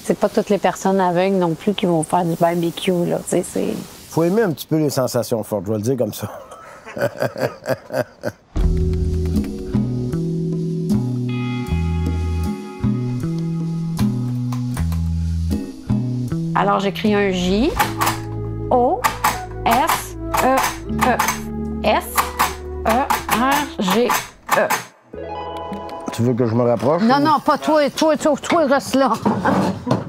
C'est pas toutes les personnes aveugles non plus qui vont faire du barbecue, là, tu sais, c'est... Faut aimer un petit peu les sensations fortes, je vais le dire comme ça. Alors, j'écris un J, O, S, E, E. S, E, R, G, E. Tu veux que je me rapproche? Non, non, pas toi, reste là.